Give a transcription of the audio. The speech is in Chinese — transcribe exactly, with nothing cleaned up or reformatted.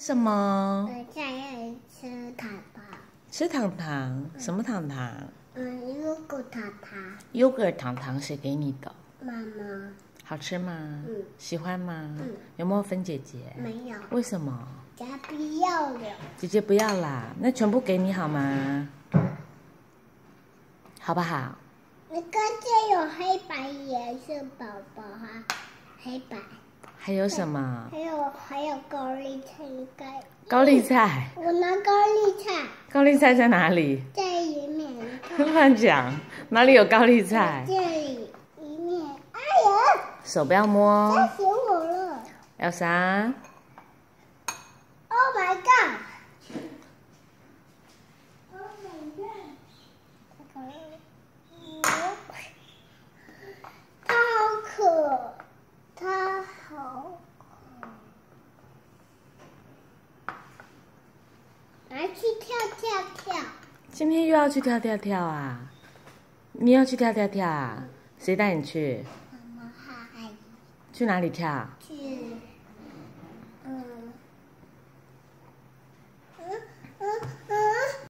什么？ 我想要吃糖糖。 吃糖糖？什么糖糖？ 嗯，优格糖糖。 优格糖糖谁给你的？ 妈妈。 好吃吗？ 嗯。 喜欢吗？ 嗯。 有没有分姐姐？ 没有。 为什么？ 姐姐不要了。 姐姐不要啦，那全部给你好吗？好不好？ 你刚才有黑白颜色宝宝哈，黑白。 还有什么？ 还有还有高丽菜应该。 高丽菜。 我拿高丽菜。 高丽菜在哪里？ 在里面。 乱讲，哪里有高丽菜？ 这里里面。哎呀！ 手不要摸。 吓死我了。 Elsa。 Oh my god！ Oh my god！ 它好渴，它好渴。来去跳跳跳。 今天又要去跳跳跳啊？你要去跳跳跳啊？谁带你去？ 妈妈和阿姨。 去哪里跳？ 去